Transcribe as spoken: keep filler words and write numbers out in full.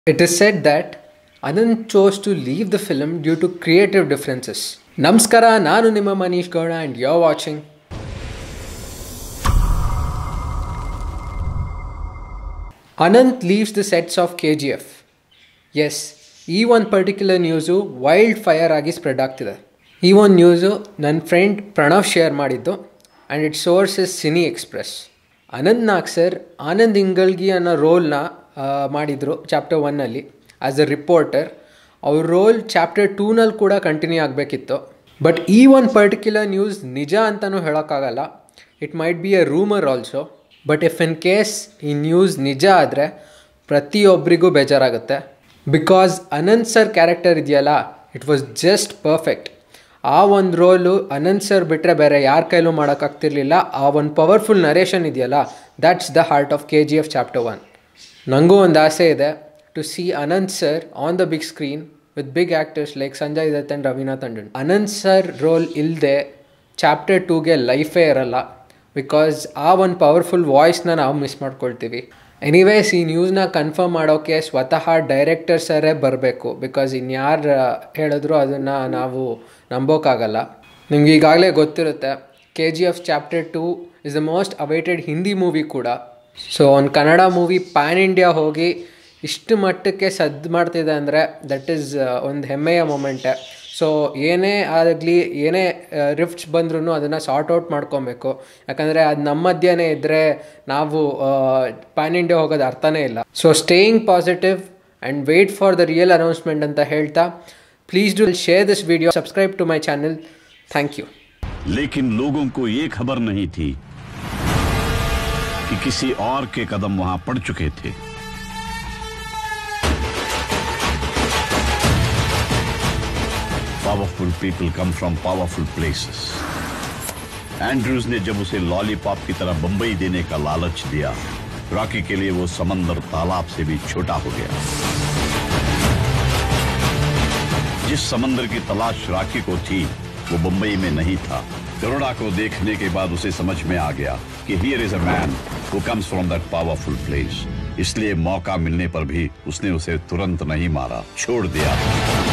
It is said that Ananth chose to leave the film due to creative differences. Namaskara, Nanu Nimma Manish Gowda and you're watching Ananth leaves the sets of K G F. Yes, ಈ ಒಂದು particular news wild fire ಆಗಿ spread ಆಗ್ತಿದೆ. ಈ ಒಂದು news ನನ್ನ friend Pranav share ಮಾಡಿದ್ದು and it source is cine express. Anant Nag sir Anand Ingalagi ಅನ್ನೋ ರೋಲ್ನ ಮಾಡಿದರು ಚಾಪ್ಟರ್ ಒನ್ನಲ್ಲಿ ಆ್ಯಸ್ ಅ ರಿಪೋರ್ಟರ್. ಅವ್ರ ರೋಲ್ ಚಾಪ್ಟರ್ ಟೂನಲ್ಲಿ ಕೂಡ ಕಂಟಿನ್ಯೂ ಆಗಬೇಕಿತ್ತು. ಬಟ್ ಈ ಒಂದು ಪರ್ಟಿಕ್ಯುಲರ್ ನ್ಯೂಸ್ ನಿಜ ಅಂತಲೂ ಹೇಳೋಕ್ಕಾಗಲ್ಲ. It might be a rumour also. But if in case ಈ ನ್ಯೂಸ್ ನಿಜ ಆದರೆ ಪ್ರತಿಯೊಬ್ಬರಿಗೂ ಬೇಜಾರಾಗುತ್ತೆ. ಬಿಕಾಸ್ ಅನಂತ್ ಸರ್ ಕ್ಯಾರೆಕ್ಟರ್ ಇದೆಯಲ್ಲ, ಇಟ್ ವಾಸ್ ಜಸ್ಟ್ ಪರ್ಫೆಕ್ಟ್. ಆ ಒಂದು ರೋಲು ಅನಂತ್ ಸರ್ ಬಿಟ್ಟರೆ ಬೇರೆ ಯಾರ ಕೈಲೂ ಮಾಡೋಕ್ಕಾಗ್ತಿರ್ಲಿಲ್ಲ. ಆ ಒಂದು ಪವರ್ಫುಲ್ ನರೇಷನ್ ಇದೆಯಲ್ಲ, that's the heart of K G F chapter one. ನನಗೂ ಒಂದು ಆಸೆ ಇದೆ to see Anant sir on the big screen with big actors like Sanjay Dutt and Raveena Tandon. Anant sir role ಇಲ್ಲದೆ ಚಾಪ್ಟರ್ ಟೂಗೆ ಲೈಫೇ ಇರಲ್ಲ. ಬಿಕಾಸ್ ಆ ಒಂದು ಪವರ್ಫುಲ್ ವಾಯ್ಸ್ನ ನಾವು ಮಿಸ್ ಮಾಡ್ಕೊಳ್ತೀವಿ. ಎನಿವೇಸ್ ಈ ನ್ಯೂಸ್ನ ಕನ್ಫರ್ಮ್ ಮಾಡೋಕ್ಕೆ ಸ್ವತಃ ಡೈರೆಕ್ಟರ್ ಸರೇ ಬರಬೇಕು. ಬಿಕಾಸ್ ಇನ್ಯಾರು ಹೇಳಿದ್ರು ಅದನ್ನು ನಾವು ನಂಬೋಕ್ಕಾಗಲ್ಲ. ನಿಮ್ಗೆ ಈಗಾಗಲೇ ಗೊತ್ತಿರುತ್ತೆ, K G F chapter two is the most awaited Hindi movie ಕೂಡ. ಸೊ ಒಂದು ಕನ್ನಡ ಮೂವಿ ಪ್ಯಾನ್ ಇಂಡಿಯಾ ಹೋಗಿ ಇಷ್ಟು ಮಟ್ಟಕ್ಕೆ ಸದ್ದು ಮಾಡ್ತಿದೆ ಅಂದರೆ ದಟ್ ಈಸ್ ಒಂದು ಹೆಮ್ಮೆಯ ಮೊಮೆಂಟೆ. ಸೊ ಏನೇ ಆಗಲಿ, ಏನೇ ರಿಫ್ಟ್ಸ್ ಬಂದ್ರೂ ಅದನ್ನು ಸಾರ್ಟ್ ಔಟ್ ಮಾಡ್ಕೊಬೇಕು. ಯಾಕಂದರೆ ಅದು ನಮ್ಮ ಮಧ್ಯನೇ ಇದ್ದರೆ ನಾವು ಪ್ಯಾನ್ ಇಂಡಿಯಾ ಹೋಗೋದು ಅರ್ಥನೇ ಇಲ್ಲ. So staying positive and wait for the real announcement ಅಂತ ಹೇಳ್ತಾ, please do share this video, subscribe to my channel. Thank you. लेकिन लोगों को ये खबर नहीं थी कि किसी और के कदम वहां पड़ चुके थे. Powerful people come from powerful places. Andrews ने जब उसे लॉलीपॉप की तरह बंबई देने का लालच दिया, रॉकी के लिए वो समंदर तालाब से भी छोटा हो गया. जिस समंदर की तलाश रॉकी को थी वो बंबई में नहीं था. करुणा को देखने के बाद उसे समझ में आ गया कि here is a man who comes from that powerful place. इसलिए मौका मिलने पर भी उसने उसे तुरंत नहीं मारा, छोड़ दिया.